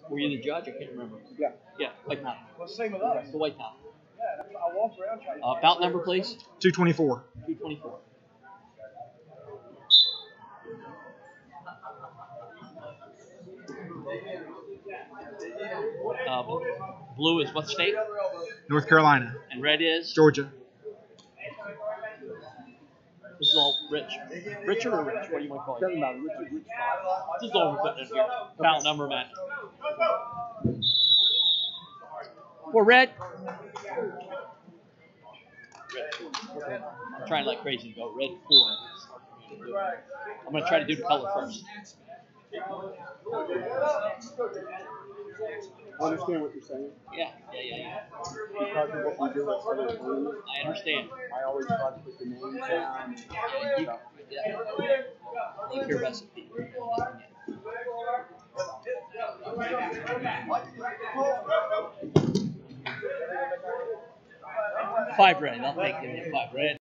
Were you the judge? I can't remember. Yeah. Yeah, White Mountain. Well, same with us. The White Mountain. Yeah, I walked around trying to Bout number, please. 224. 224. Blue is what state? North Carolina. And red is? Georgia. This is all Rich. Richard or Rich? What do you want to call it? Doesn't matter. Rich. This is all we're putting in here. Bout number match. For red. I'm trying like crazy to go red 4. I'm going to try to do the color first. I understand what you're saying. Yeah. Because of what we do at Southern Blue, I understand. I always try to put the names down. Like your recipe. 5 red. I'll make it 5 red.